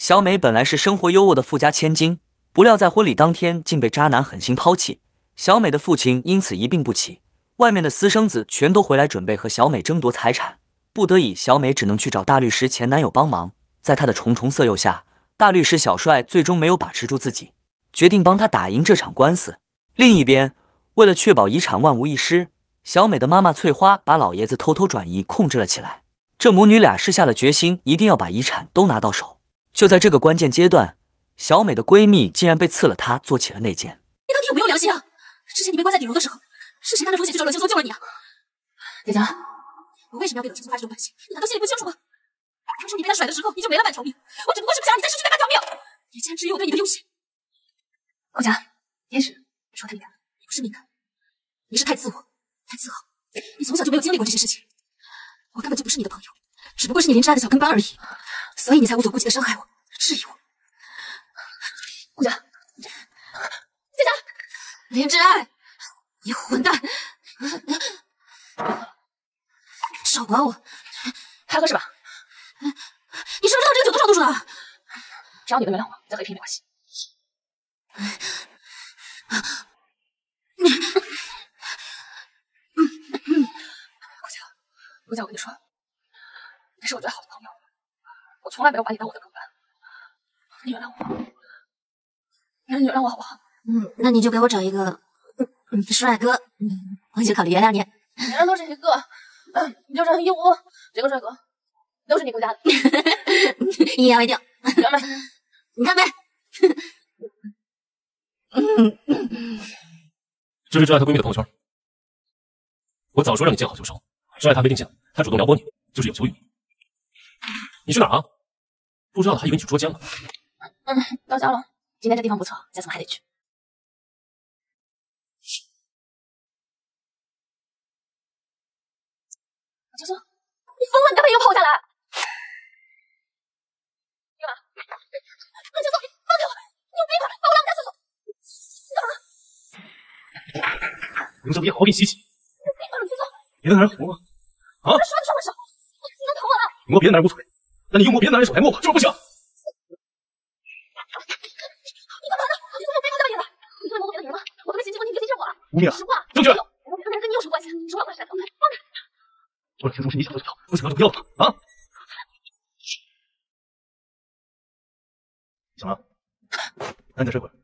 小美本来是生活优渥的富家千金，不料在婚礼当天竟被渣男狠心抛弃，小美的父亲因此一病不起，外面的私生子全都回来准备和小美争夺财产，不得已，小美只能去找大律师前男友帮忙。在他的重重色诱下，大律师小帅最终没有把持住自己，决定帮他打赢这场官司。另一边，为了确保遗产万无一失，小美的妈妈翠花把老爷子偷偷转移控制了起来。这母女俩是下了决心，一定要把遗产都拿到手。就在这个关键阶段，小美的闺蜜竟然被刺了她，做起了内奸。 你到底有没有良心啊？之前你被关在底楼的时候，是谁担着风险去找冷青松救了你啊？姐姐，我为什么要跟冷青松发这种关系？你难道心里不清楚吗？当初你被他甩的时候，你就没了半条命，我只不过是不想让你再失去那半条命。你竟然质疑我对你的用心。顾家，天使说他敏感，你不是敏感，你是太自我，太自豪。你从小就没有经历过这些事情，我根本就不是你的朋友，只不过是你林之爱的小跟班而已，所以你才无所顾忌的伤害我，质疑我。顾家，姐姐，林之爱，你混蛋，少管我，还合适吧？你知不知道这个酒多少度数的？只要你能原谅我，再喝一瓶没关系。顾家，我跟你说，你是我最好的朋友，我从来没有把你当我的跟班，你原谅我，你原谅我好不好？ 那你就给我找一个帅哥，我就考虑原谅你。 原谅都是一个，你就这一无这个帅哥都是你顾家的， 一言为定。 原呗， 你看呗。 这是挚爱她闺蜜的朋友圈。我早说让你见好就收，挚爱她没定性，她主动撩拨你，就是有求于你。你去哪儿啊？不知道的还以为你去捉奸了。 到家了。今天这地方不错，下次我还得去。秋松，你疯了！你干嘛又跑我家来？干嘛？秋松，你放开我！你有病吧？把我拉我家厕所！你干嘛？ 林小别好好给你洗洗。 有病吧，冷秋松！ 别的男人红了啊！ 说就说我手，你能疼我了？ 你摸别的男人无所谓，但你又摸别的男人手来摸我，就是不行。 你干嘛呢？你怎么有背叛大爷的？你真的摸过别的人吗？我都没嫌弃过你，你别嫌弃我了。 无名啊！ 实话， 证据。 我摸别的人跟你有什么关系？实话快闪，放开，放开！ 我的轻松是你想要就要，不想要就不要了啊！行了，那你再睡会儿。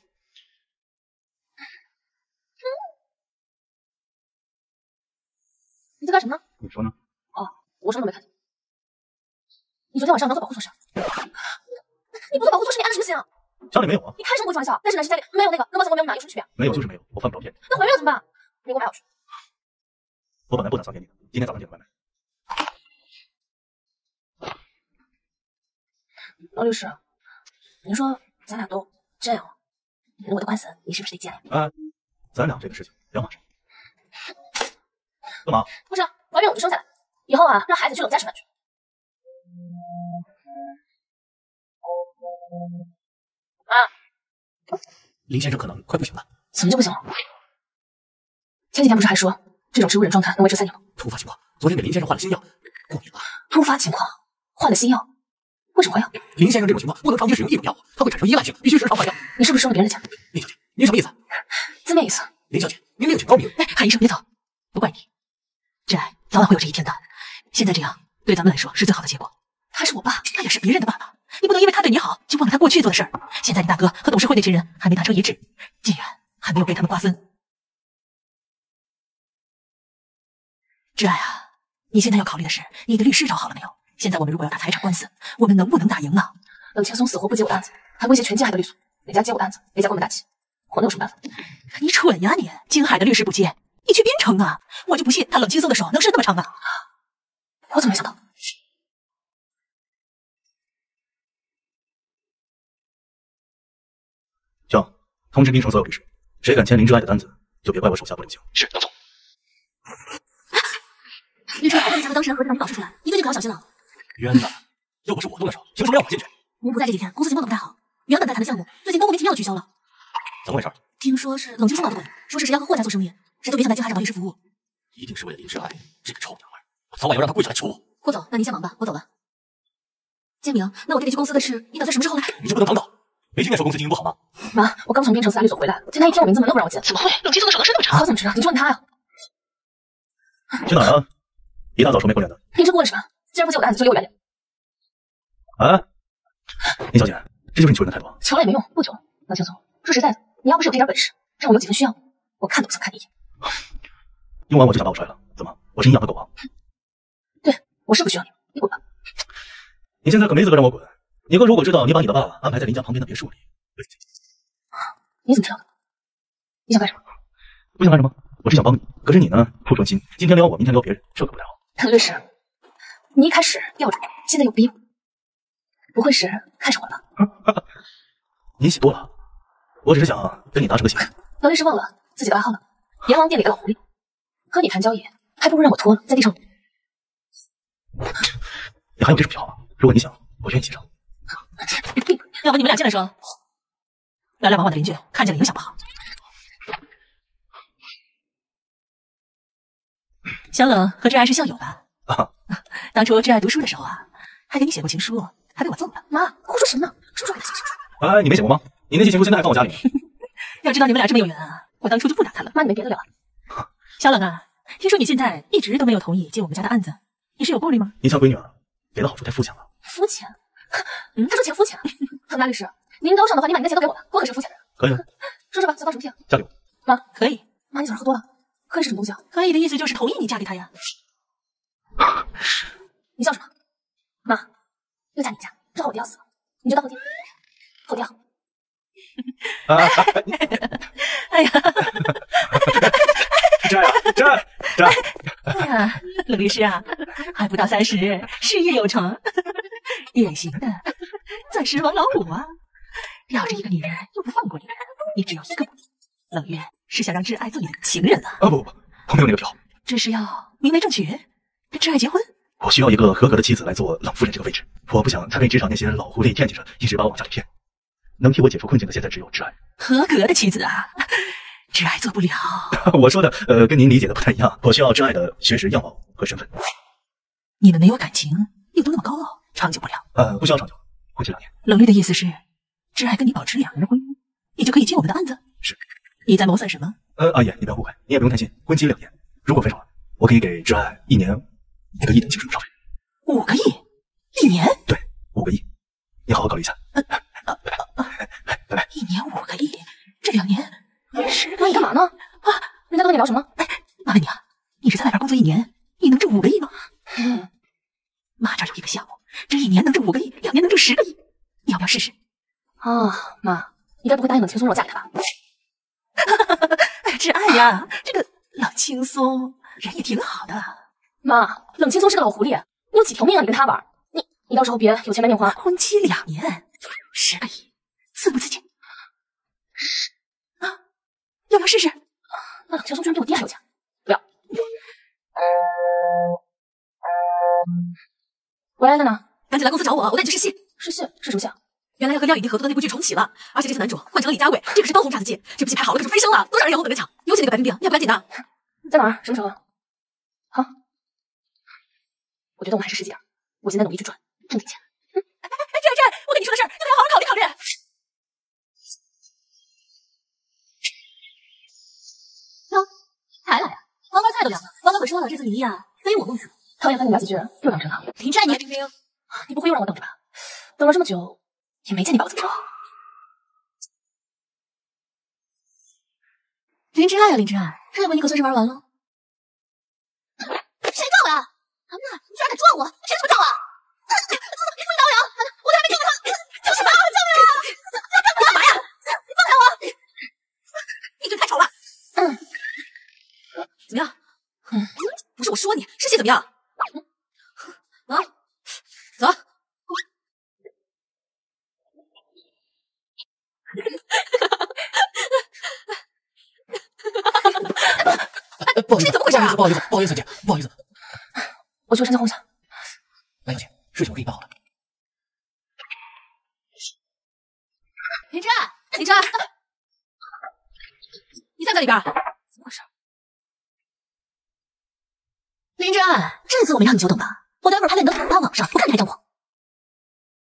你在干什么呢？ 你说呢？ 哦，我什么都没看见。你昨天晚上能做保护措施？你不做保护措施，你安了什么心啊？ 家里没有啊。 你开什么国际玩笑？但是男士家里没有那个，跟冒险国没有哪有什么区别？ 没有就是没有，我犯不着骗你。 那怀孕了怎么办？你给我买好吃。 我本来不打算给你的，今天早上点的外卖。 王律师，您说咱俩都这样了，我的官司你是不是得接了？ 咱俩这个事情两码事。干嘛？ 不是，怀孕我就生下来，以后啊，让孩子去冷家吃饭去。 林先生可能快不行了。 怎么就不行了？前几天不是还说这种植物人状态能维持3年吗？ 突发情况，昨天给林先生换了新药，过敏了。 突发情况，换了新药，为什么换药？ 林先生这种情况不能长期使用一种药物，它会产生依赖性，必须时常换药。 你是不是收了别人的钱？ 林小姐，您什么意思？ 字面意思。 林小姐，您另请高明。 韩医生，别走，不怪你，挚爱早晚会有这一天的。现在这样对咱们来说是最好的结果。 他是我爸， 他也是别人的爸爸，你不能因为他对你好就忘了他过去做的事儿。现在你大哥和董事会那群人还没达成一致，既然还没有被他们瓜分，挚爱啊，你现在要考虑的是你的律师找好了没有？现在我们如果要打财产官司，我们能不能打赢呢？ 冷青松死活不接我的案子，还威胁全金海的律所，哪家接我的案子，哪家关门大吉，我能有什么办法？ 你蠢呀你！金海的律师不接，你去滨城啊！我就不信他冷青松的手能伸那么长啊！ 我怎么没想到？ 行，通知滨城所有律师，谁敢签林之爱的单子，就别怪我手下不留情。 是，老总。 律师，刚才的当事人合同让你保释出来，你最近可要小心了。 冤呐！又不是我动的手，凭什么让我进去？ 您不在这几天，公司情况都不太好，原本在谈的项目，最近都莫名其妙的取消了。 怎么回事？ 听说是冷青松搞的鬼，说是谁要和霍家做生意，谁都别想在金海找律师服务。 一定是为了林之爱这个臭娘们儿，我早晚要让她跪下来求我。 霍总，那您先忙吧，我走了。 建明，那我弟弟去公司的事，你打算什么时候来？ 你就不能等等？没听见说公司经营不好吗？ 妈，我刚从边城斯拉律所回来，见他一听我名字门都不让我进。 怎么会？冷青松的手能伸那么长？ 好怎么知道？你就问他呀。 去哪儿啊？一大早愁眉苦脸的。 你这过了是吧？既然不接我的案子，就离我远点。 啊，林小姐，这就是你求人的态度啊？ 求了也没用，不求了。冷青松，说实在的，你要不是有这点本事，让我有几分需要，我看都不想看你一眼。 用完我就想把我踹了，怎么？我是你养的狗啊？ 对，我是不需要你，你滚吧。 你现在可没资格让我滚。你哥如果知道你把你的爸安排在林家旁边的别墅里， 你怎么知道的？你想干什么？ 不想干什么？我是想帮你。可是你呢，不专心，今天撩我，明天撩别人，这可不太好。 律师，你一开始吊着我，现在又逼我，不会是看上我了吧？ 你想多了，我只是想跟你达成个协议。 冷律师忘了自己的爱好了，阎王殿里的老狐狸，和你谈交易，还不如让我脱了，在地上。 你还有这种癖好吗？如果你想，我愿意协商。 要不你们俩进来说。来来往往的邻居看见了影响不好。小冷和挚爱是校友吧？ 啊， 当初挚爱读书的时候啊，还给你写过情书，还被我揍了。 妈，胡说什么呢？什么时候给他写情书？ 哎，你没写过吗？你那些情书现在还放我家里呢。 要知道你们俩这么有缘啊，我当初就不打他了。 妈，你没别的聊啊？ 小冷啊，听说你现在一直都没有同意接我们家的案子，你是有顾虑吗？ 你家闺女啊，给的好处太肤浅了。 肤浅？他说钱肤浅。那律师，您高尚的话，你把你的钱都给我了，我可是个肤浅人。 可以， 说说吧，想放什么屁啊？ 嫁给我。 妈， 可以。 妈，你早上喝多了。可以是什么东西啊？ 可以的意思就是同意你嫁给他呀。 你笑什么？妈，又嫁你家，正好我爹要死了，你就当后爹，后爹好。 哎呀， 这。 哎呀，冷律师啊，还不到30，事业有成，典型的钻石王老五啊！绕着一个女人又不放过你，你只有一个目的，冷月是想让挚爱做你的情人啊！ 不，我没有那个癖好。 这是要明媒正娶，跟挚爱结婚？ 我需要一个合格的妻子来做冷夫人这个位置，我不想再被职场那些老狐狸惦记着，一直把我往家里骗。能替我解除困境的，现在只有挚爱。 合格的妻子啊，挚爱做不了。 我说的跟您理解的不太一样。我需要挚爱的学识、样貌和身份。 你们没有感情，又都那么高傲，长久不了。 不需要长久，婚期2年。 冷略的意思是，挚爱跟你保持2人的婚姻，你就可以接我们的案子。 是。 你在谋算什么？ 阿姨，你不要误会，你也不用担心，婚期2年。如果分手了，我可以给挚爱1年5个亿的净入场费。 5个亿？1年？ 对，5个亿。你好好考虑一下。拜拜。 1年5个亿，这2年10个亿。 妈，你干嘛呢？啊，人家都跟你聊什么？ 哎，妈问你啊，你是在外边工作1年，你能挣5个亿吗？妈这儿有一个项目，这1年能挣5个亿，2年能挣10个亿，你要不要试试？ 啊，妈，你该不会答应冷青松让我嫁给他吧？ 哎，挚爱呀，这个冷青松人也挺好的。 妈，冷青松是个老狐狸，你有几条命啊？你跟他玩，你到时候别有钱没命花。 婚期2年，10个亿，刺不刺激？啊，要不要试试？ 那冷青松居然比我爹还有钱，不要。喂，在哪？ 赶紧来公司找我，我带你去试戏。 试戏？试什么戏啊？ 原来要和廖颖迪合作的那部剧重启了，而且这次男主换成了李佳伟，这可是当红炸子鸡。这部戏拍好了可是飞升了，多少人眼红等着抢。尤其那个白冰冰，你要不赶紧的？ 在哪儿？什么时候啊？好，我觉得我们还是实际点，我现在努力去赚，挣点钱。 这，我跟你说的事儿，要不要好好考虑考虑？哟，才来呀，王哥菜都凉了。王哥可说了，这次离异啊，非我莫属。 讨厌和你聊几句，又当真了。 林湛，你冰冰， 你不会又让我等着吧？等了这么久，也没见你把我怎么着。 林之爱呀，林之爱，这回你可算是玩完了。 谁撞我呀？安娜，你居然敢撞我！凭什么撞我？不许打我呀！我都还没见过他，叫什么？救命啊！你干嘛呀？你放开我！ 你嘴太丑了。怎么样？不是我说你，试戏怎么样？啊，走。 不好意思， 这怎么回事啊？ 不好意思，姐，不好意思。 我去我上家哄一下。 没有姐，事情我给你办好了。 林之爱，林之爱，你在里边？怎么回事？林之爱，这次我没让你久等吧？我待会儿拍在你的头发网上，我看你还张狂。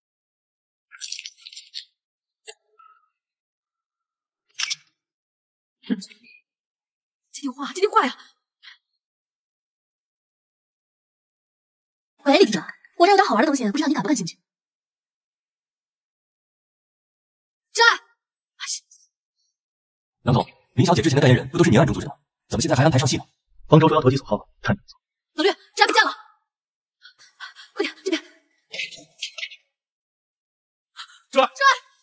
接电话呀！喂，李厅长，我这有点好玩的东西，不知道你感不感兴趣？真爱， 梁总，林小姐之前的代言人不都是你暗中组织的吗？怎么现在还安排上戏呢？ 方舟说要投机所好，看你怎么做。 老略，真爱不见了！快点，这边。 真爱，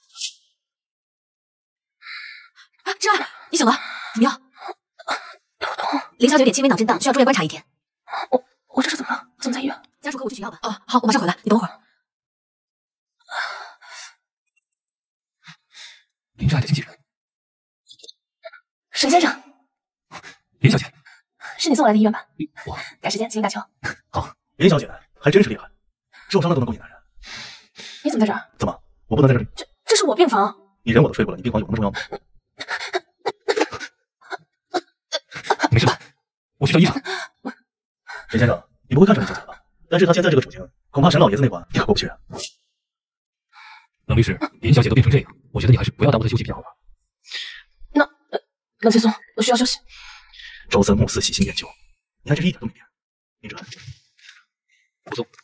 啊，真爱，你醒了？怎么样？林小姐有点轻微脑震荡，需要住院观察1天。 我这是怎么了？怎么在医院？ 家属和我去取药吧。哦，好，我马上回来，你等会儿。 林真爱的经纪人沈先生， 林小姐， 是你送我来的医院吧？ 我赶时间，请你打球。 好，林小姐还真是厉害，受伤了都能勾引男人。 你怎么在这儿？ 怎么，我不能在这里？ 这是我病房。 你人我都睡过了，你病房有那么重要吗？ 没事吧？我去叫医生。 沈先生，你不会看上林小姐吧？但是她现在这个处境，恐怕沈老爷子那关你可过不去啊。 冷律师，林小姐都变成这样，我觉得你还是不要耽误她休息比较好吧。 冷青松，我需要休息。 朝三暮四，喜新厌旧，你还真是一点都没变。林真爱， 不送。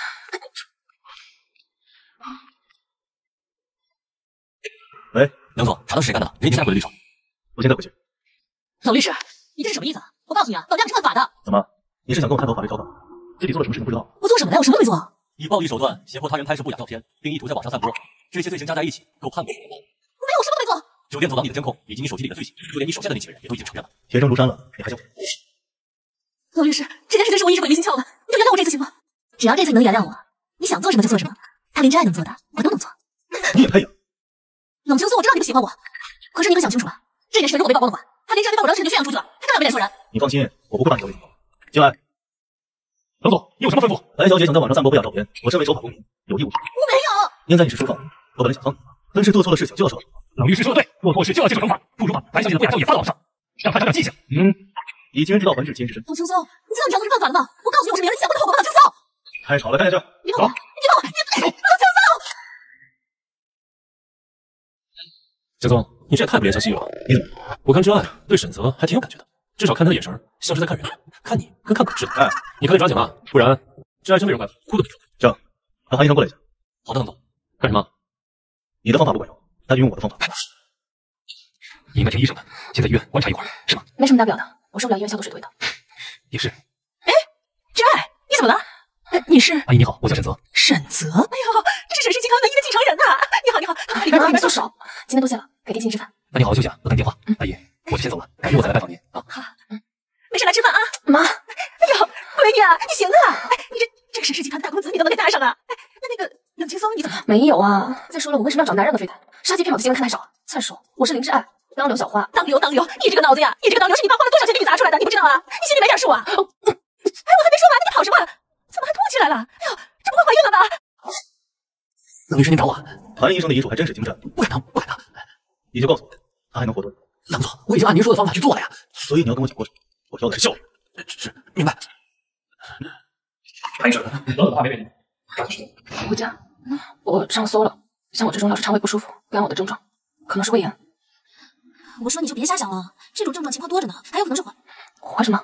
喂， 梁总，查到是谁干的？人已经带回了律所。 我现在回去。 冷律师，你这是什么意思？我告诉你啊，老梁是犯法的。 怎么？你是想跟我探讨法律条款？自己做了什么事情不知道？ 我做什么了？我什么都没做。 以暴力手段胁迫他人拍摄不雅照片，并意图在网上散播，这些罪行加在一起，够判处。 我没有，我什么都没做。 酒店走廊里的监控以及你手机里的罪行，就连你手下的那几个人也都已经承认了。 铁证如山了，你还想？ 冷律师，这件事情是我一直鬼迷心窍的，你就原谅我这次行吗？只要这次你能原谅我，你想做什么就做什么。他林真爱能做的，我都能做。 你也配呀？ 冷青松，我知道你不喜欢我，可是你可想清楚了，这件事如果被曝光的话，他林真爱被把我当事人就宣扬出去了，他当然没脸做人。 你放心，我不会把你交给你。进来。 冷总，你有什么吩咐？ 白小姐想在网上散播不雅照片，我身为守法公民，有义务。 我没有。 念在你是书放，我本来想放你，但是做错了事情就要受。 冷律师说的对，做错事就要接受惩罚，不如把白小姐的不雅照也发到网上，让她长点记性。 以其人之道还治其人之身。 冷青松，你知道你这样做是犯法的吗？我告诉你，我是名人，你想过的后果吗？冷青松， 太吵了，待在这儿。 你碰我，你碰我，冷青松。 江总，你这也太不怜香惜玉了。 你怎么？ 我看真爱对沈泽还挺有感觉的，至少看他的眼神像是在看人，看你跟看狗似的。 哎， 你赶紧抓紧了，不然真爱真被人拐了，哭都没处。 这样，让韩医生过来一下。 好的，冷总。干什么？ 你的方法不管用，那就用我的方法。 你应该听医生的，先在医院观察一会儿，是吗？ 没什么大不了的，我受不了医院消毒水的味道。 也是。 真爱，你怎么了？你是阿姨你好，我叫沈泽。 沈泽？哎呦，这是沈氏集团唯一的继承人呐！你好，你好，里面里面坐手。今天多谢了，改天请你吃饭。 那你好好休息啊，我等你电话。阿姨，我就先走了，改日我再来拜访您啊。 好，没事来吃饭啊，妈。哎呦，闺女啊，你行啊！哎，你这个沈氏集团的大公子你都能给搭上了。哎，那个冷青松你怎么没有啊？再说了，我为什么要找男人的非谈？杀鸡骗保的新闻看太少了。再说我是林之爱，当刘小花，当刘，你这个脑子呀，你这个当刘是你爸花了多少钱给你砸出来的，你不知道啊？你心里没点数啊？哎，我还没说完，你跑什么？怎么还吐起来了？哎呦，这不会怀孕了吧？ 冷律师您找我？ 韩医生的遗嘱还真是精湛， 不可能，不可能。 你就告诉我，他还能活多久？ 冷总，我已经按您说的方法去做了呀。 所以你要跟我讲过程，我要的是效率。 是，明白。 开始，冷冷话没给你。 回家，我上搜了，像我这种要是肠胃不舒服、干呕的症状，可能是胃炎。 我说你就别瞎想了，这种症状情况多着呢，还有可能是怀。 怀什么？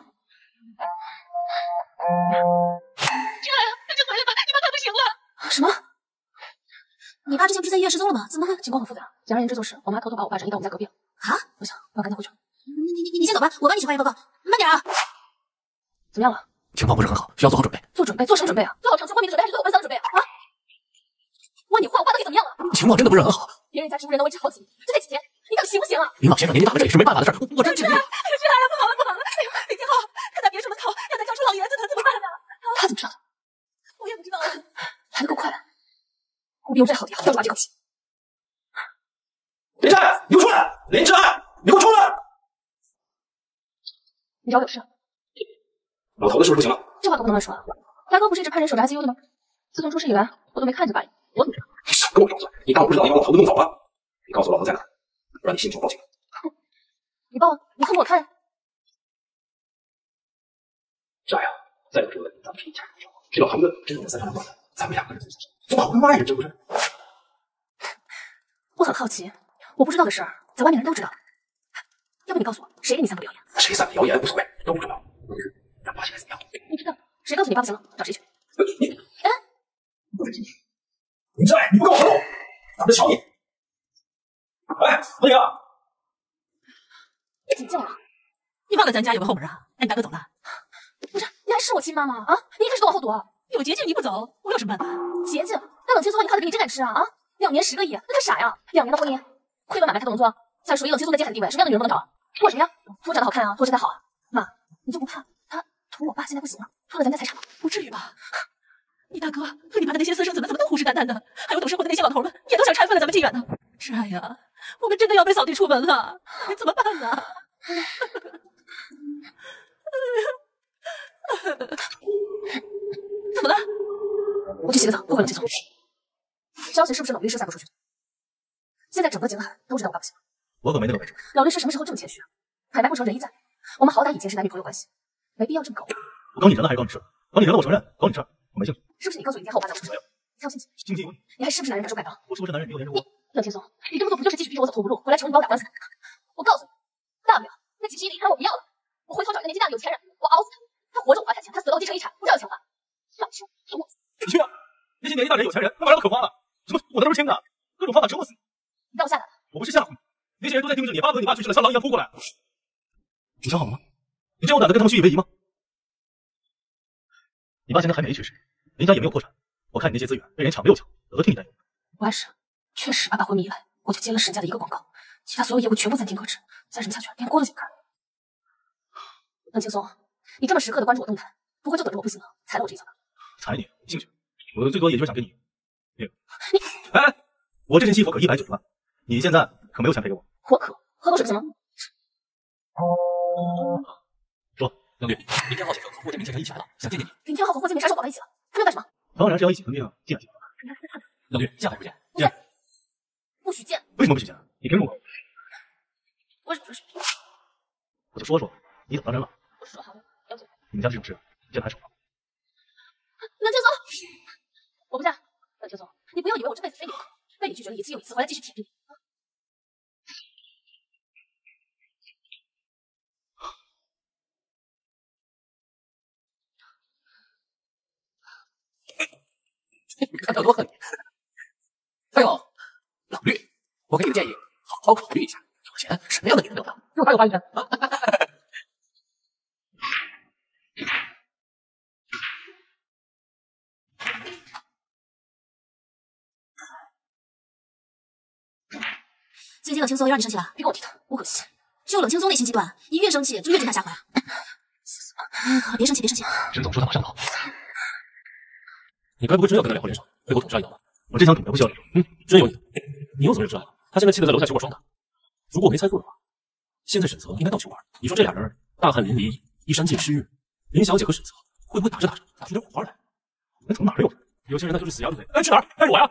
真爱啊，赶紧回来吧，你爸快不行了。 什么？ 你爸之前不是在医院失踪了吗？怎么会？ 情况很复杂。简而言之就是，我妈偷偷把我爸转移到我们家隔壁了。 啊？ 我想，我要赶紧回去了。 你先走吧，我帮你写化验报告，慢点啊。 怎么样了？ 情况不是很好，需要做好准备。 做准备？做什么准备啊？做好长期昏迷的准备，还是做好奔丧的准备啊？啊？问你话，我爸到底怎么样了？ 情况真的不是很好。 别人家植物人能维持好几年，就这几天，你到底行不行啊？ 林老先生年纪大了，这也是没办法的事儿。我真尽力。 是来了，不好了，不好了！哎呦，李天浩，他在别墅门口要再叫出老爷子，他怎么办呢？他怎么知道的？我也不知道啊。来得够快的，我比用最好的药，吊住把这口气。 林真爱，你给我出来！林真爱，你给我出来！ 你找我有事？ 老头子是不是不行了？ 这话可不能乱说啊！大哥不是一直派人守着 ICU 的吗？自从出事以来，我都没看见爸爷，我怎么知道？ 你少跟我装蒜！你当我不知道你把老头子弄走了？你告诉我老头在哪，不然你信不信我报警？ 你报啊！你恨不我看呀？ 这样，再有这个问题，咱们是一家人，这老头子真的三长两短的，咱们两个人总好跟外人，是不是？ 我很好奇，我不知道的事儿，在外面人都知道。要不你告诉我，谁给你散布谣言？ 谁散的谣言无所谓，都不重要，问题是让爸现在怎么样？ 你知道谁告诉你爸不行了，找谁去？ 你，哎，不是你这你不跟我合作，咱们瞧你！哎，文玲， 怎么进来了？ 你忘了咱家有个后门啊？哎，你大哥走了。 不是，你还是我亲妈吗？啊，你一开始都往后躲。 有捷径你不走，我有什么办法？ 捷径？那冷清松你靠的比你真敢吃啊！啊，2年10个亿，那他傻呀！2年的婚姻，亏本买卖他都能做。再说以冷清松在家里的地位，什么样的女人不能找？图我什么呀？图我长得好看啊，图我身材好啊。妈，你就不怕他图我爸现在不行了，吞了咱家财产吗？ 不至于吧？你大哥和你爸的那些私生子们怎么都虎视眈眈的？还有董事会的那些老头们也都想拆分了咱们纪远呢。是爱呀，我们真的要被扫地出门了，怎么办呢？怎么了？ 我去洗个澡，过会冷清松。消息是不是冷律师散布出去的？现在整个景海都知道我爸不行了。 我可没那个本事。 老律师什么时候这么谦虚啊？买卖不成仁义在，我们好歹以前是男女朋友关系，没必要这么搞我。 我搞你人了还是搞你事？搞你人了我承认，搞你事我没兴趣。 是不是你告诉雨天和我爸在我身上？你才有心情？ 心机有你。 你还是不是男人敢说敢当？ 我是不是男人？你有颜值我。 冷清松，你这么做不就是继续逼着我走投无路，回来求你帮我打官司？我告诉你，大不了那几十亿的遗产我不要了，我回头找一个年纪大的有钱人，我熬死他。他活着我花他钱，他死了我继承遗产，不是要钱花。老兄，怂我！ 你去啊！那些年纪大人有钱人，那玩意儿可花了。什么我的都是轻的，各种方法折磨死你。 你让我吓他？ 我不是吓唬你，那些人都在盯着你爸和你爸去世了，像狼一样扑过来。你想好了吗？你真有胆子跟他们虚以为夷吗？你爸现在还没去世，人家也没有破产，我看你那些资源被人抢没有抢，我都替你担忧。 我也是，确实爸爸昏迷以来，我就接了沈家的一个广告，其他所有业务全部暂停搁置，再这么下去，连锅都解不开。冷清松，你这么时刻的关注我动态，不会就等着我不行了，踩了我这一脚吧？ 踩你，兴趣？我最多也就是想跟你哎，我这身戏服可190万，你现在可没有钱赔给我。 我渴，喝口水不行吗？ 说， 冷律，林天浩先生和霍建明先生一起来了，想见见你。 林天浩和霍建明啥时候搞到一起了？他们要干什么？ 当然是要一起分辨啊，进来进来。 冷律，见还是不见？ 不见，不许见。 为什么不许见？你凭什么？ 为什么说是？ 我就说说，你怎么当真了？ 我是说好了，了解。 你们家这种事，见还少吗？ 冷清松，我不嫁。冷清松，你不要以为我这辈子非你不可，被你拒绝了一次又一次，回来继续舔着你。 你看他多恨你！还有冷律，我给你个建议，好好考虑一下，有钱什么样的女人都要，就他有发言权。 最近冷清松又让你生气了，别跟我提他，我恶心。就冷清松内心极端，你越生气就越震他下怀。好了，别生气，别生气。 沈总说他马上到。 你该不会真要跟他两货连上，背后捅杀一刀吧？ 我真想捅他，不需要理由。 真有你的！你又怎么认出来了？他现在气得在楼下酒馆双打。如果我没猜错的话，现在沈泽应该到酒馆。你说这俩人大汗淋漓，衣衫尽湿，林小姐和沈泽会不会打着打着打出点火花来？ 那从哪儿有？ 有钱人那就是死鸭子嘴。哎，去哪儿？带着我呀！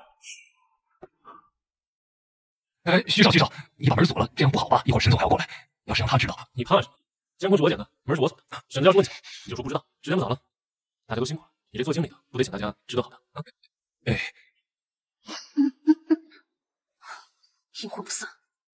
哎，徐少，你把门锁了，这样不好吧？一会儿沈总还要过来，要是让他知道， 你怕什么？监控是我捡的，门是我锁的。沈泽要是问起来，你就说不知道。时间不早了，大家都辛苦了，你这做经理的不得请大家吃顿好的啊？ 哎， 阴魂不散。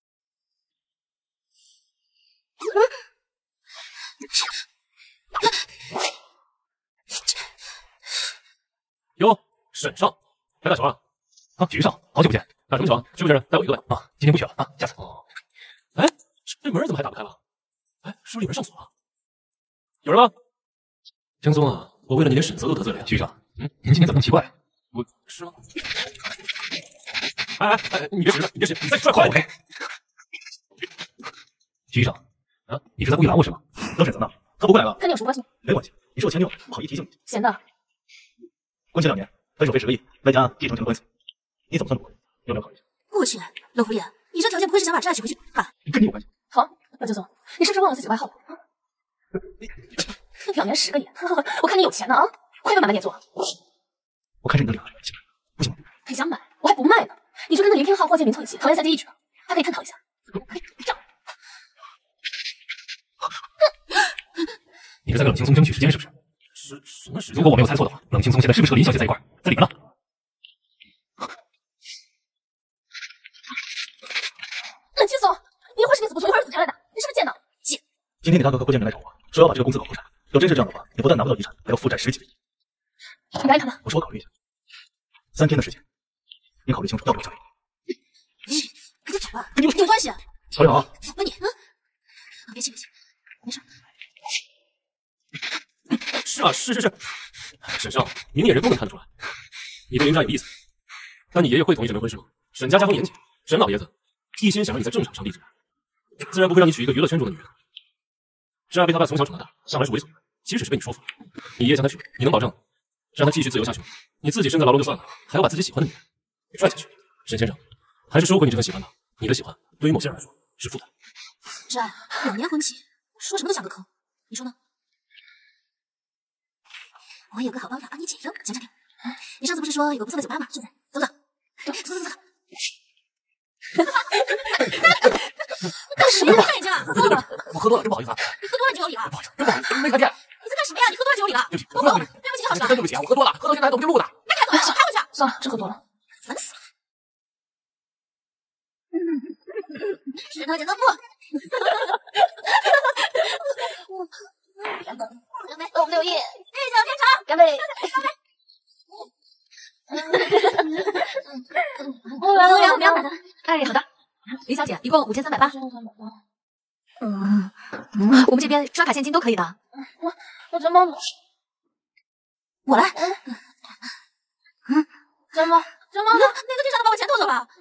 哟，沈少，来打球啊？ 啊，徐少，好久不见， 打什么球啊？是不是带我一个呀？ 啊？今天不学了啊，下次。 哦，哎，这门怎么还打不开了？哎，是不是里面上锁了？有人吗？ 江松啊，我为了你连沈泽都得罪了呀，徐少。您今天怎么那么奇怪？ 我是吗？哎，你别使，你再拽快点！ 徐少，啊，你是在故意拦我是吗？ 等沈泽呢？他不过来了。 跟你有什么关系？ 没关系，你是我前女友，不好意思提醒你。 闲的。 婚前2年，分手费10个亿，外加继承权的官司，你怎么算得过？要不要考虑一下？ 我去，冷狐狸，你这条件不会是想把这爱娶回去吧？ 跟你有关系。 好，冷清松，你是不是忘了自己的外号了？2年10个亿，我看你有钱呢啊！亏本买卖你也做。 我看是你的脸，不行吗？ 还想买，我还不卖呢。你就跟那林天浩、霍建明凑一起，桃园3结1局，还可以探讨一下。这样， 你是在跟冷青松争取时间是不是？ 什么时间？ 如果我没有猜错的话，冷青松现在是不是和林小姐在一块儿，在里面呢？ 冷清松，你一会儿是你死不从，一会儿死缠烂打，你是不是贱呢？ 今天你大哥和郭建明来找我，说要把这个公司搞破产。要真是这样的话，你不但拿不到遗产，还要负债10几个亿。 你赶紧看他。 我说我考虑一下，3天的时间，你考虑清楚要不要交给你。 赶紧走吧，跟你有关系啊！ 小梁， 走吧你啊！别气，没事。 是啊，是。沈少，明眼人都能看得出来，你对林家有意思。但你爷爷会同意这门婚事吗？沈家家风严谨，沈老爷子一心想让你在正场上立足，自然不会让你娶一个娱乐圈中的女人。这样被他爸从小宠到大，向来是为所欲为，即使是被你说服了，你爷爷将他娶，你能保证让他继续自由下去吗？你自己身在牢笼就算了，还要把自己喜欢的女人给拽下去。沈先生，还是收回你这份喜欢吧。你的喜欢对于某些人来说是负担。 志爱，2年婚期，说什么都像个坑，你说呢？我有个好办法帮你解忧，想想看。你上次不是说有个不错的酒吧吗？是不是？走。干什么呀？看眼睛啊！喝多了。 我喝多了，真不好意思啊。 你喝多了就有理了。 不好意思，真不好意思，没看见。 你在干什么呀？你喝多了就有理了。 对不起， 对不起，好是吧？ 真对不起啊，我喝多了，喝到现在还动不进路呢。 那开走，开回去。 算了，真喝多了， 烦死了。石头剪刀布。干杯！我们6亿，日久天长，干杯！我不要买的。 哎，好的，林小姐，一共5380。我们这边刷卡现金都可以的。 我钱包呢？我来。钱包呢？那个地上的把我钱偷走了。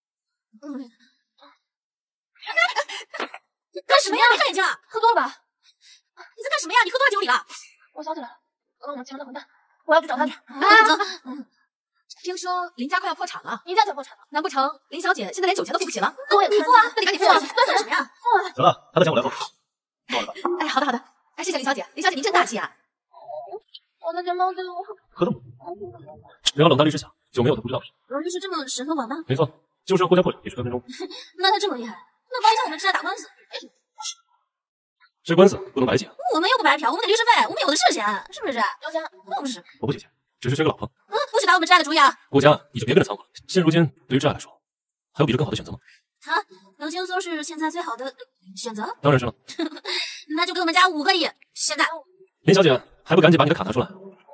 干什么呀？你看眼睛啊！喝多了吧？你在干什么呀？你喝多了酒里了？我想起来了，刚刚我们前面的混蛋，我要去找他去。走。 听说林家快要破产了， 你家就破产了？ 难不成林小姐现在连酒钱都付不起了？ 跟我有你付啊？ 那你赶紧付啊！ 算什么呀？付啊！ 行了，他的钱我来付。够了吧？ 哎，好的。哎，谢谢林小姐，林小姐您真大气啊！ 我的钱包对我。 合同。 只要冷淡律师想，就没有他不知道的事。 罗律师这么神和稳吗？ 没错，就是要郭家破产也是分分钟。 那他这么厉害，那帮一下我们志爱打官司。 这官司不能白解。 我们又不白嫖，我们给律师费，我们有的是钱，是不是？要钱？那不是。 我不缺钱，只是缺个老婆。 不许打我们志爱的主意啊！ 郭家你就别跟着掺和了。现如今对于志爱来说，还有比这更好的选择吗？ 冷青松是现在最好的选择。 当然是了。 那就给我们加5个亿，现在。 林小姐还不赶紧把你的卡拿出来？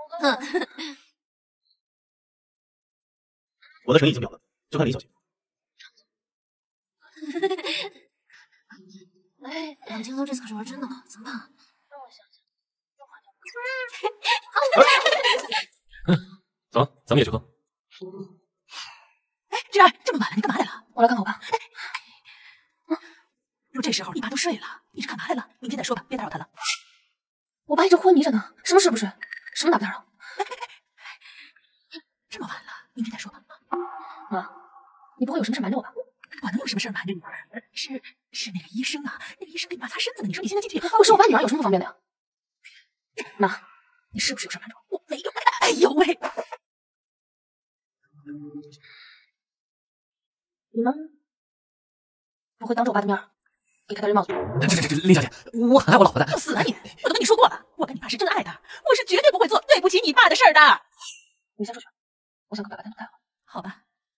我的诚意已经表了，就看林小姐。 冷青松这次可是玩真的了，怎么办啊？让我想想。走，咱们也去喝。 哎，志爱，这么晚了，你干嘛来了？ 我来看我爸。 若这时候你爸都睡了，你是干嘛来了？明天再说吧，别打扰他了。 我爸一直昏迷着呢，什么事不睡？什么打不打扰？ 这么晚了，明天再说吧。 妈，你不会有什么事瞒着我吧？ 我能有什么事瞒着你？是那个医生啊，那个医生给你妈擦身子呢。你说你现在进去， 我是我爸女儿，有什么不方便的呀？妈， 你是不是有事瞒着我？我没有。哎呦喂！ 你们不会当着我爸的面给他戴绿帽子？ 这林小姐，我很爱我老婆的。 要死啊你！我都跟你说过了，我跟你爸是真爱的，我是绝对不会做对不起你爸的事儿的。 你先出去，我想跟爸爸单独谈话。 好吧。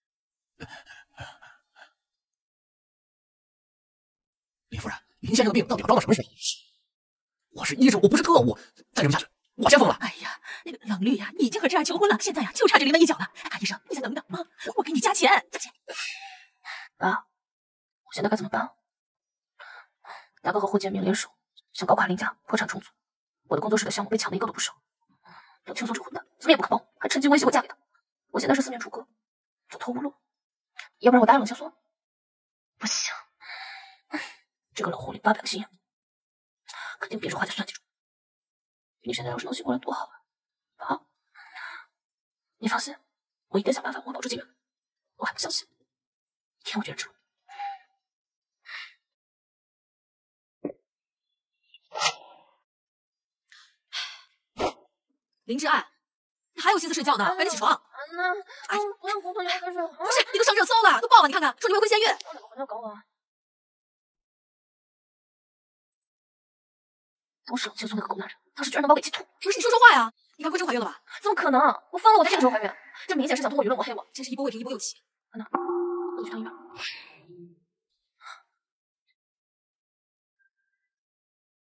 林夫人，林先生的病到底要装到什么程度？我是医生，我不是特务，再这么下去，我先疯了。 哎呀，那个冷绿呀，已经和志爱求婚了，现在呀就差这临门一脚了。啊，医生，你再等等啊，我给你加钱。 爸，我现在该怎么办？大哥和霍建明联手，想搞垮林家，破产重组。我的工作室的项目被抢的一个都不剩。冷青松这混蛋怎么也不肯帮我，还趁机威胁我嫁给他。我现在是4面楚歌，走投无路。要不然我答应冷青松？不行，这个老狐狸发不了心眼，肯定憋着话在算计着我。你现在要是能醒过来多好啊！爸，你放心，我一定想办法往保住金源。我还不相信，天无绝人之路。 林志爱，你还有心思睡觉呢？赶紧起床！ 哎，不用工作就开始。 不是，你都上热搜了，都爆了，你看看，说你未婚先孕。 我哪个朋友搞我啊？都是冷青松那个狗男人，当时居然能把我给气吐。 不是，你说说话呀！你该不会真怀孕了吧？ 怎么可能？我疯了，我在这个时候怀孕，这明显是想通过舆论抹黑我。 真是一波未平一波又起。 安娜，我去趟医院。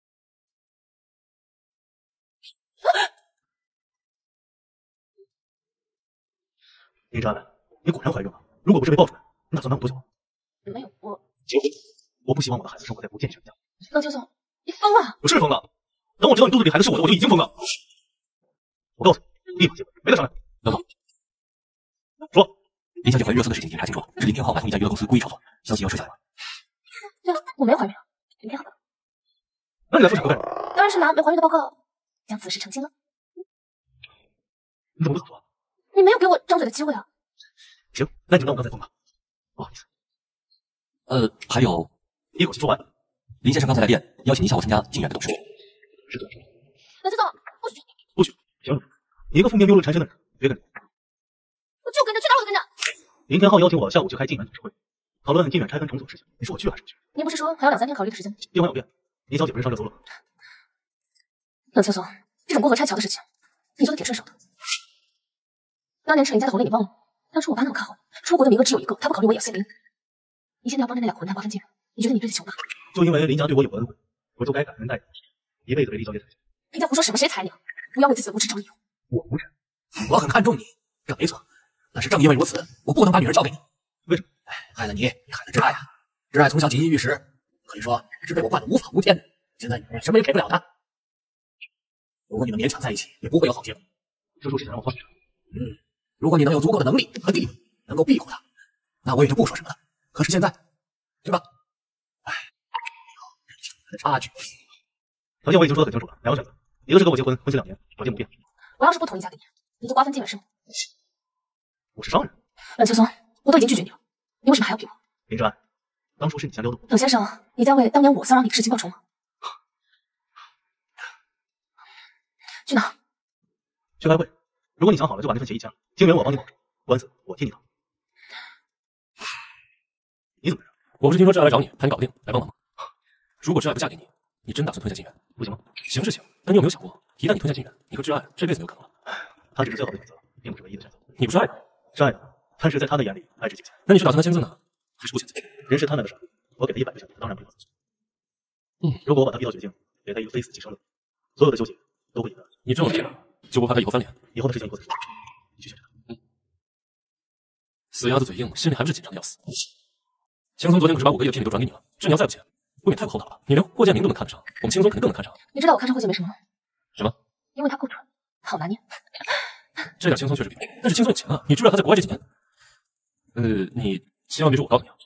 林珊，你果然怀孕了。如果不是被爆出来，你打算瞒我多久啊？ 没有， 结婚。我不希望我的孩子生活在不健全的家。 冷秋松，你疯了！ 我是疯了。等我知道你肚子里孩子是我的，我就已经疯了。我告诉你，立马结婚，没得商量。 冷总， 说， 林小姐怀孕热搜的事情已经查清楚了，是林天浩买通一家娱乐公司故意炒作，消息要撤下来了。 对啊，我没有怀孕，林天浩的。 那你来妇产科干什么？ 当然是拿没怀孕的报告将此事澄清了。 你怎么不早说？ 你没有给我张嘴的机会啊！ 行，那你就当我刚才疯吧。不好意思。 还有， 一口气说完。 林先生刚才来电，邀请你下午参加静远的董事会。 是怎么说？ 冷秋松，不许！ 不许！行了，你一个负面谬论缠身的人，别跟着。 我就跟着，去哪我都跟着。 林天浩邀请我下午去开静远董事会，讨论静远拆分重组的事情。你说我去还是不去？ 您不是说还有2、3天考虑的时间吗？ 变幻有变，林小姐不是上热搜了？ 冷秋松，这种过河拆桥的事情，你做的挺顺手的。当年赤林家的红利你忘了？当初我爸那么看好你，出国的名额只有一个，他不考虑我也要姓林。你现在要帮着那2个混蛋瓜分金，你觉得你对得起我吗？ 就因为林家对我有恩惠，我就该感恩戴德，一辈子为林小姐踩。 你在胡说什么？谁踩你了？不要为自己的无耻找理由。 我无耻？ 我很看重你，这没错。但是正因为如此，我不能把女儿交给你。 为什么？ 害了你，也害了挚爱啊！挚爱从小锦衣玉食，可以说是被我惯得无法无天的。现在你什么也给不了他。如果你们勉强在一起，也不会有好结果。 这就是想让我放弃他。 如果你能有足够的能力和地位，能够庇护他，那我也就不说什么了。可是现在，对吧？差距。 条件我已经说得很清楚了，2个选择，一个是跟我结婚，婚期2年，条件不变。 我要是不同意嫁给你，你就瓜分金远是吗？ 我是商人。 冷秋松，我都已经拒绝你了，你为什么还要逼我？ 林志安，当初是你先溜的。 冷先生，你在为当年我骚扰你的事情报仇吗？去哪？ 去开会。如果你想好了，就把那份协议签了。金元我帮你保证，官司我替你打。你怎么着？ 我不是听说挚爱来找你，怕你搞不定，来帮忙吗？如果挚爱不嫁给你，你真打算吞下金元？ 不行吗？ 行是行，但你有没有想过，一旦你吞下金元，你和挚爱这辈子没有可能了。 他只是最好的选择，并不是唯一的选择。 你不是爱他？ 是爱的，但是在他的眼里，爱值金钱。 那你是打算他签字呢，还是不签字？ 人是贪婪的生物，我给他100个选择，当然不会放弃。如果我把他逼到绝境，给他一个非死即伤论，所有的纠结都会赢的。 你这么拼，就不怕他以后翻脸？ 以后的事情以后再说，你去选择。 死鸭子嘴硬，心里还不是紧张的要死。青松昨天可是把5个亿的聘礼都转给你了，这你要再不签，未免太不厚道了吧？你连霍建明都能看得上，我们青松肯定更能看上。 你知道我看上霍建明什么吗？ 什么？ 因为他够蠢，好拿捏。 这点青松确实比，但是青松有钱啊！你知道他在国外这几年，你千万别说我告诉你啊！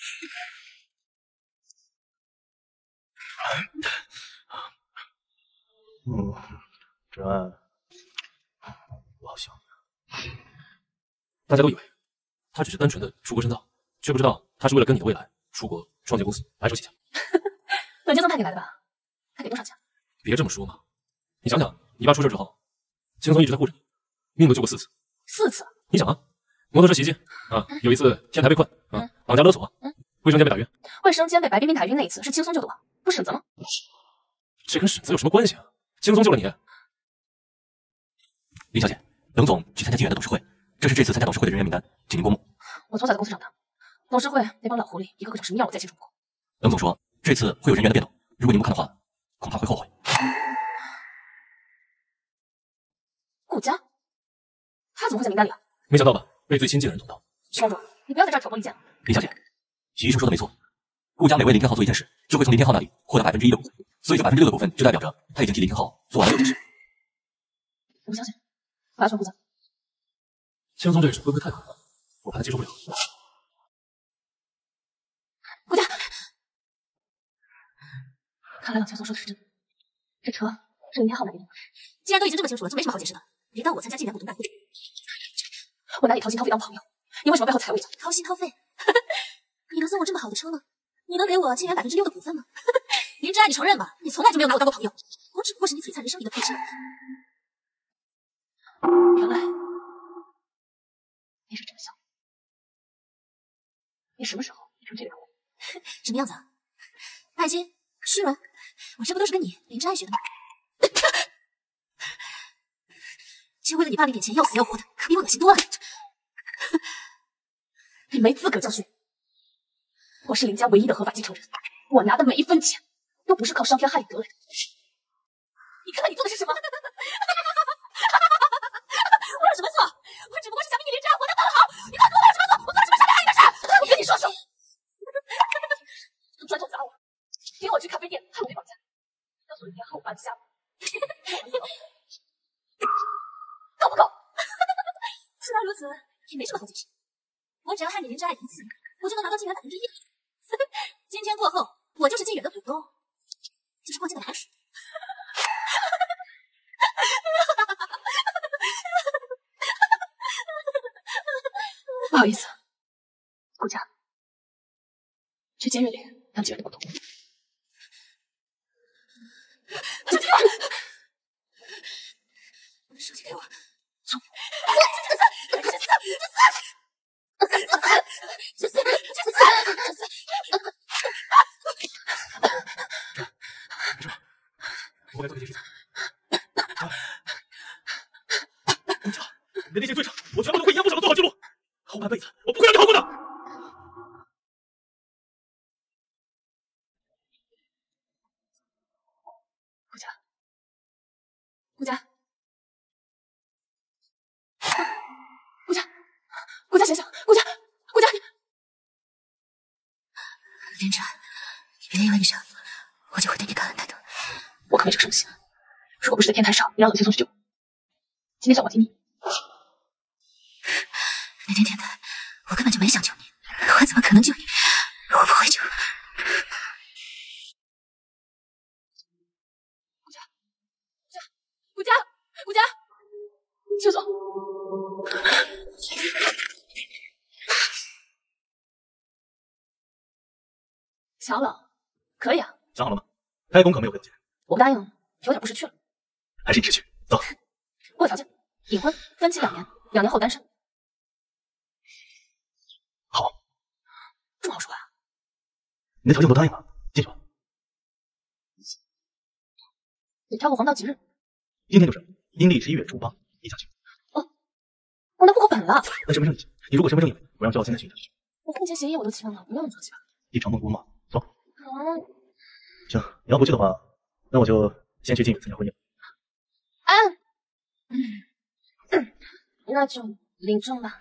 志安，我好想你。 大家都以为他只是单纯的出国深造，却不知道他是为了跟你的未来出国创建公司白手起家。 冷青松派给来的吧？他给多少钱？ 别这么说嘛！你想想，你爸出事之后，青松一直在护着你，命都救过4次。 4次？ 你想啊，摩托车袭击啊，有一次天台被困啊，绑架勒索，卫生间被打晕。 卫生间被白冰冰打晕那一次是青松救的我，不是沈泽吗？ 这跟沈泽有什么关系啊？青松救了你。林小姐，冷总去参加静远的董事会，这是这次参加董事会的人员名单，请您过目。 我从小在公司长大，董事会那帮老狐狸一个个长什么样我再清楚不过。 冷总说这次会有人员的变动，如果您不看的话，恐怕会后悔。 顾家，他怎么会在名单里啊？ 没想到吧，被最亲近的人捅到。 徐公主，你不要在这儿挑拨离间。 林小姐，徐医生说的没错，顾家每为林天浩做一件事，就会从林天浩那里获得1%的股份，所以这6%的股份就代表着他已经替林天浩做完了这件事。 我不相信，我要求顾家。 青松这个事会不会太狠了？我怕他接受不了。 顾家，看来冷青松说的是真的，这车是林天浩买给你的。既然都已经这么清楚了，就没什么好解释的。别当我参加纪念股东大会，我拿你掏心掏肺当朋友，你为什么背后踩我一脚？掏心掏肺？你能送我这么好的车吗？你能给我竟然6%的股份吗？林之爱，你承认吧？你从来就没有拿我当过朋友，我只不过是你璀璨人生里的配饰。原来你是真相。你什么时候变成这个样子？什么样子啊？拜金、虚荣，我这不都是跟你林之爱学的吗？就为了你爸那点钱要死要活的，可比我恶心多了。你没资格教训我，是林家唯一的合法继承人，我拿的每一分钱都不是靠伤天害理得来的。你看看你做的是什么？我有什么错？我只不过是想比你林之爱活得更好。你告诉我我有什么错？我做了什么伤天害理的事？我跟你说说，用砖头砸我，领我去咖啡店，害我被绑架，告诉你后把你吓我，够不够？虽然如此，也没什么好解释。我只要害你林之爱一次，我就能拿到晋元1%。今天过后，我就是晋元的股东，就是过境的老鼠。不好意思，顾家，去监狱里当晋元的股东。手机给我，走。 我该做这件事情。顾家，你的那些罪证，我全部都会一样不少的做好记录。后半辈子，我不会让你好过的。 顾家，顾家，顾家，顾家先生，顾家，顾家，林之爱，你别因为你这样，我就会对你感恩戴德。我可没这个生心。如果不是在天台上，你让冷心送去救我，今天算我听你。那天天台，我根本就没想救你，我怎么可能救你？我不会救。顾家，顾家，顾家，邱总，小冷，可以啊。 想好了吗？开工可没有赔我钱。 我不答应，有点不识趣了。 还是你识趣？走。 我有条件，隐婚，分期2年，2年后单身。 好， 这么好说啊？ 你的条件我都答应了，进去吧。 你挑个黄道吉日。 今天就是阴历11月初8，一下去。 哦，那户口本了。 那身份证也行。你如果身份证有，我让赵现在去你那里去。 我婚前协议我都签了，不用你着急吧？ 一场梦工嘛，走。 嗯， 行，你要不去的话，那我就先去晋远参加婚宴。 那就领证吧。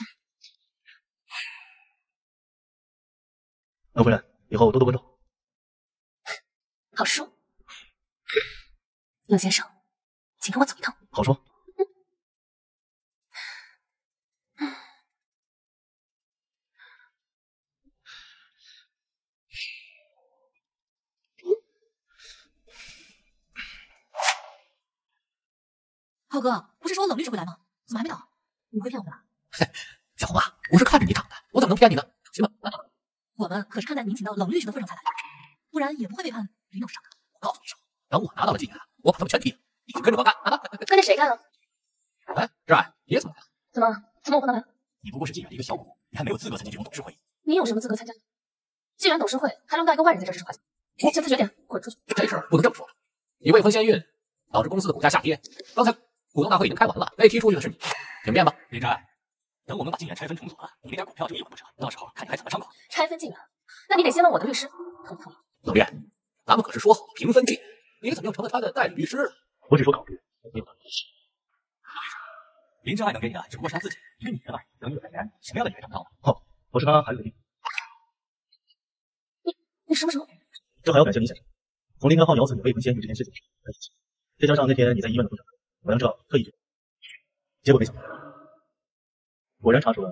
冷夫人，以后多多关照。 好说。冷先生，请跟我走一趟。 好说。 浩哥，不是说冷律师会来吗？怎么还没到？你不会骗我们吧？ 小红啊，我是看着你长的，我怎么能骗你呢？行吧， 我们可是看在您请到冷律师的份上才来的，不然也不会背叛林董事长的。 我告诉你说，等我拿到了晋元，我把他们全踢了，你就跟着我干啊！ 跟着谁干啊？ 哎，志爱，你也怎么来了？ 怎么我不能来？ 你不过是晋远的一个小股，你还没有资格参加这种董事会。 你有什么资格参加？既然董事会还轮到一个外人在这指手画脚，现在决定滚出去。 这事儿不能这么说。你未婚先孕，导致公司的股价下跌。刚才股东大会已经开完了，被踢出去的是你，请便吧。 林之爱，等我们把晋远拆分重组了，你那点股票就一文不值，到时候看你还怎么上口。 拆分晋元，那你得先问我的律师同不同意。 冷月，咱们可是说好平分晋元，你怎么又成了他的代理律师？ 我只说考虑，没有考虑。 林之爱能给你的只不过是他自己一个女人而已。等你有代言，什么样的女人找不到呢？ 好，我是他还有个弟。 你什么时候？ 这还要感谢林先生，从林刚浩咬死你未婚先孕这件事情开始，再加上那天你在医院的过程，我让这特意去，结果没想到，果然查出了。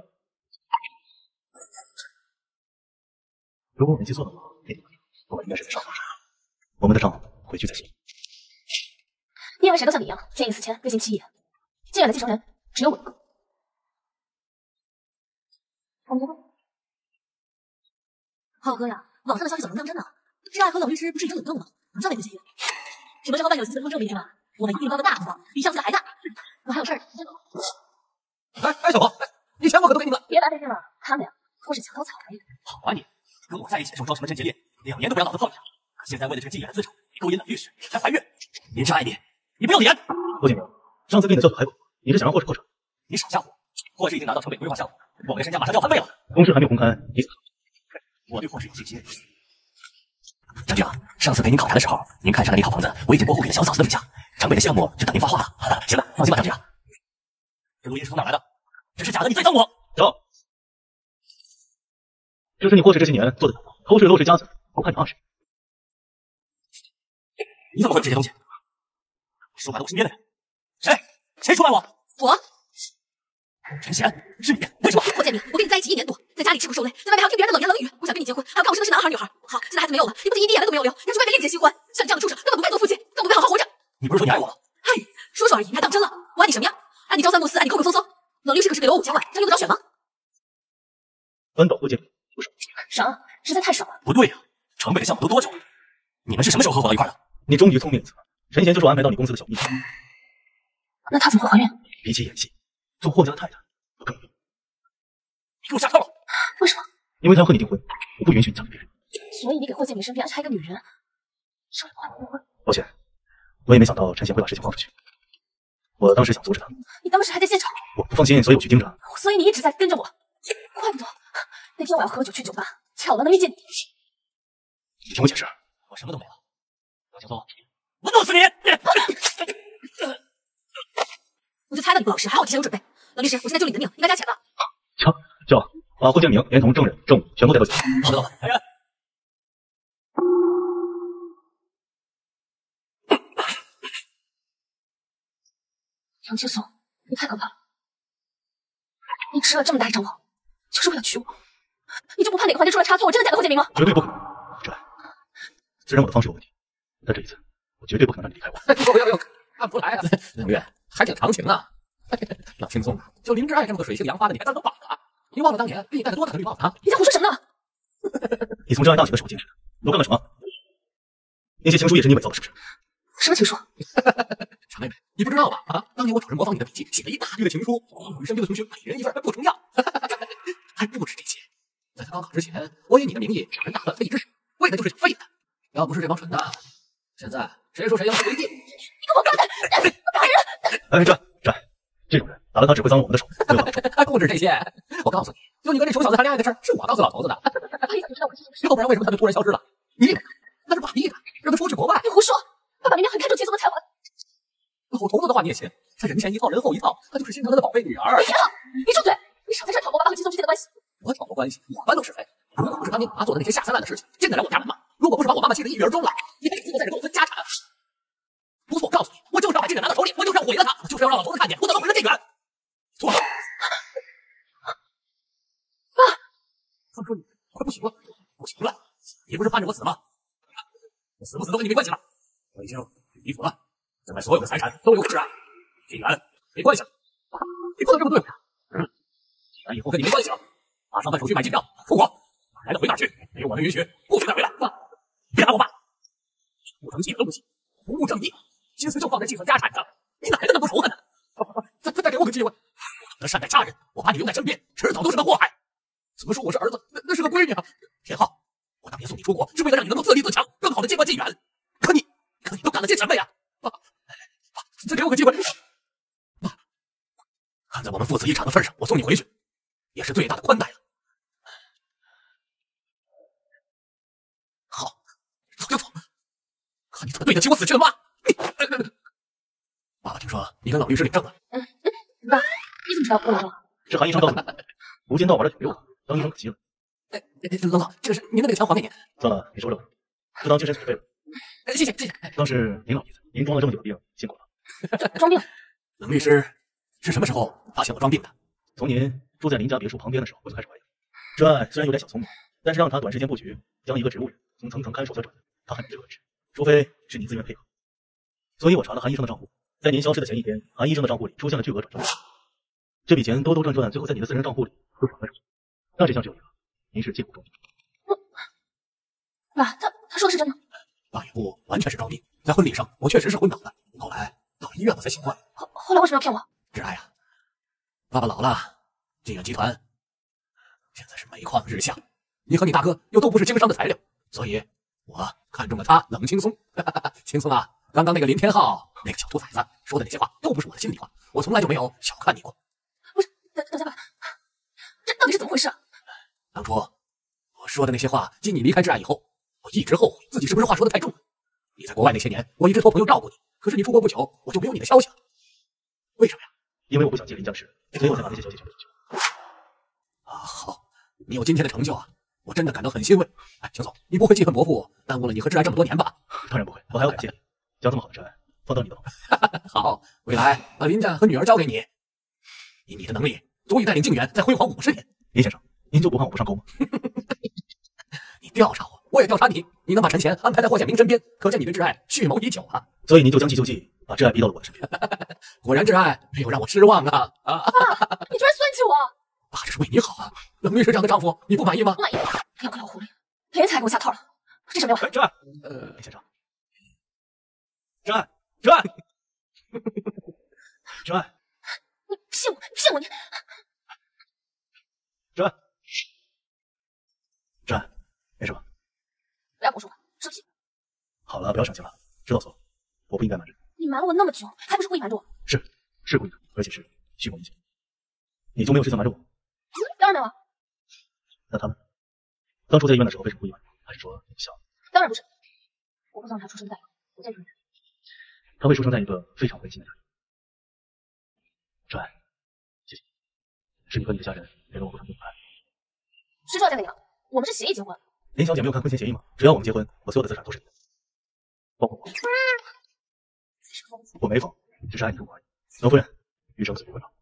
如果我没记错的话，我们应该是在上海，我们的账回去再算。 你以为谁都像你一样，见异思迁，背信弃义？晋远的继承人只有我一个。我们结婚。浩哥呀，网上的消息怎么能当真呢？志爱和冷律师不是已经冷冻了吗？马上未婚协议了。什么时候办有形的婚证给你听了？我们一定包个大红包，比上次的还大。我还有事儿，先走。 哎，小红，你钱我可都给你了。 别答这些了，他们呀都是墙头草而已。 好啊你，跟我在一起的时候装什么贞洁烈，2年都不让老子碰你。可现在为了这个晋远的资产，你勾引冷律师，还怀孕。林之爱你不要脸！ 郭敬明，上次给你的叫土还不，你是想让霍氏破产？ 你少吓我！霍氏已经拿到城北规划项目，我们的身价马上就要翻倍了。 公示还没有公开，你怎么？ 我对霍氏有信心。 张局长，上次陪您考察的时候，您看上的那套房子，我已经过户给了小嫂子的名下，城北的项目就等您发话了。行了，放心吧，张局长。 这录音是从哪来的？ 这是假的，你在脏我！ 走，这是你过去这些年做的偷税漏税家子，我看你怕谁？ 你怎么会有这些东西？收买了我身边的人，谁出卖我？ 我。 陈贤，是你，为什么？ 霍建明，我跟你在一起1年多，在家里吃苦受累，在外面还要听别人的冷言冷语。我想跟你结婚，还要看我生的是男孩女孩。好，现在孩子没有了，你不仅一滴眼泪都没有流，还去外面另结新欢。像你这样的畜生，根本不配做父亲，更不配好好活着。 你不是说你爱我吗？ 嗨，说说而已，你还当真了？我爱你什么呀？爱你朝三暮四，爱你抠抠搜搜。冷律师可是给了我5000万，这用得着选吗？ 扳倒霍建明，不少。 少，实在太少了。 不对呀，成北的项目都多久了？你们是什么时候合伙到一块的？ 你终于聪明了，陈贤就是我安排到你公司的小秘书。 那他怎么会怀孕？ 比起演戏，做霍家的太太我更有用。 你给我下套了！ 为什么？ 因为他要和你订婚，我不允许你嫁给别人。 所以你给霍建明身边安插一个女人，是为了换婚？ 抱歉，我也没想到陈贤会把事情放出去。我当时想阻止他。 你当时还在现场？ 我不放心，所以我去盯着。 所以你一直在跟着我。怪不得那天我要喝酒去酒吧，巧了能遇见你。 你听我解释。 我什么都没了。冷青松，我弄死你！ 我就猜到你不老实，还好我提前有准备。冷律师，我现在救你的命，应该加钱了。 叫把霍建明连同证人、证物全部带到警局。 好的，老板。来人！ 杨青松，你太可怕了！你吃了这么大一张网，就是为了娶我？你就不怕哪个环节出了差错，我真的嫁给霍建明吗？ 绝对不可能，芷安。虽然我的方式有问题，但这一次我绝对不可能让你离开我。 不用，看不出来啊，冷月还挺长情啊。老青松，就林之爱这么个水性杨花的，你还当成宝了？你忘了当年给你戴了多大的绿帽子啊？ 你在胡说什么呢？ 你从之爱大学的时候进去的，都干了什么？那些情书也是你伪造的，是不是？ 什么情书？ 傻妹妹，你不知道吧？啊，当年我找人模仿你的笔记，写了一大堆的情书，与身边的同学每人一份，不重要。还不止这些，在他高考之前，我以你的名义找人打了他一支手，为的就是想废了他。要不是这帮蠢蛋，现在谁说谁赢都不一定。 你给我滚开！打人！ 哎，芷安，这种人打了他只会脏了我们的手，没有好处。 还不止这些，我告诉你，就你跟这丑小子谈恋爱的事儿，是我告诉老头子的。 他一早就知道我是要不然为什么他就突然消失了？你以为那是爸逼的，让他出去国外？ 你胡说！爸爸明明很看重秦松的才华。 老头子的话你也信？他人前一套，人后一套，他就是心疼他的宝贝女儿。 你别了，你住嘴！你少在这挑拨爸爸和秦松之间的关系。 我挑拨关系，我搬弄是非。如果不是当年你妈做的那些下三滥的事情，进得了我家门吗？如果不是把我妈妈气得抑郁而终了，你还有资格在这跟我分家产？不错，我告诉你，我就是要把这个拿到手里，我就是要毁了他，我就是要让老头子看见我怎么毁了建远。错了， 爸， 他们说你快不行了，不行了，你不是盼着我死吗？我死不死都跟你没关系了，我已经离谱了，将来所有的财产都留给芷安，建远没关系了，你不能这么对我呀。既然以后跟你没关系了，马上办手续买机票出国，哪来的回哪去，没有我的允许不许再回来。别打我爸，不成器都不行，不务正业，心思就放在计算家产上，你哪来的那么多仇恨呢？再给我个机会，我懂得善待家人，我把你留在身边，迟早都是个祸害。怎么说我是儿子，那是个闺女啊。天浩，我当年送你出国是为了让你能够自立自强，更好的接管晋远，可你都干了些什么呀？爸，再给我个机会。爸，看在我们父子一场的份上，我送你回去，也是最大的宽待了。好，走就走，看你怎么对得起我死去的妈。爸爸听说你跟老律师领证了。 爸，你怎么知道我领证了？ 是韩医生告诉你，无间道玩的挺溜的，当医生可惜了。 冷冷，这个是您的那个钱还给您。 算了，你收着吧，就当精神损费了。 谢谢。 当是您老爷子，您装了这么久的病，辛苦了。 装病？ 冷律师是什么时候发现我装病的？ 从您住在林家别墅旁边的时候，我就开始怀疑了。芷安虽然有点小聪明，但是让他短时间布局，将一个植物人从层层看守再转，他还没这个本事，除非是您自愿配合。所以我查了韩医生的账户，在您消失的前一天，韩医生的账户里出现了巨额转账，这笔钱兜兜转转，最后在你的私人账户里又转了出去。大致上只有一个，您是借股中。 爸，他说的是真的？ 爸也不完全是装病，在婚礼上我确实是昏倒的，后来到医院我才醒过来。 后来为什么要骗我？ 芷安呀，爸爸老了，晋远集团现在是每况日下，你和你大哥又都不是经商的材料，所以我看中了他冷青松。青松啊，刚刚那个林天浩那个小兔崽子说的那些话都不是我的心里话，我从来就没有小看你过。 不是，等下吧，这到底是怎么回事啊？ 当初我说的那些话，继你离开芷安以后，我一直后悔自己是不是话说的太重了。你在国外那些年，我一直托朋友照顾你，可是你出国不久，我就没有你的消息了。为什么呀？ 因为我不想接林家的事，所以我才把那些小姐全部请去。 啊，好，你有今天的成就啊，我真的感到很欣慰。哎，邢总，你不会记恨伯父耽误了你和挚爱这么多年吧？ 当然不会，我还要感谢你，将这么好的挚爱放到你的手里。好，未来把林家和女儿交给你，以你的能力，足以带领靖远再辉煌50年。 林先生，您就不怕我不上钩吗？ 你调查我，我也调查你。你能把陈贤安排在霍建明身边，可见你对挚爱蓄谋已久啊。 所以您就将计就计，把挚爱逼到了我的身边。 果然，挚爱没有让我失望啊！ 爸，你居然算计我！ 爸，这是为你好啊。冷律师这样的丈夫，你不满意吗？ 不满意。两个老狐狸，连财给我下套了，这什么玩意？ 挚爱，林先生，挚爱，挚爱，挚爱， 你骗我，骗我你！ 挚爱，挚爱，没事吧？ 不要跟我说话，生气。 好了，不要生气了，知道错了，我不应该瞒着你。 你瞒了我那么久，还不是故意瞒着我？ 是故意的，而且是蓄谋已久。你就没有事情瞒着我？ 当然没有啊。 那他们当初在医院的时候为什么故意瞒着我？还是说你想？ 当然不是，我不想让他出生在我在医院。 他会出生在一个非常温馨的家庭。挚爱，谢谢你，是你和你的家人给了我不同的爱。 谁说要嫁给你了？我们是协议结婚。 林小姐没有看婚前协议吗？只要我们结婚，我所有的资产都是你的，包括我。我没疯，只是爱你如我而已。老夫人，余生自不会老。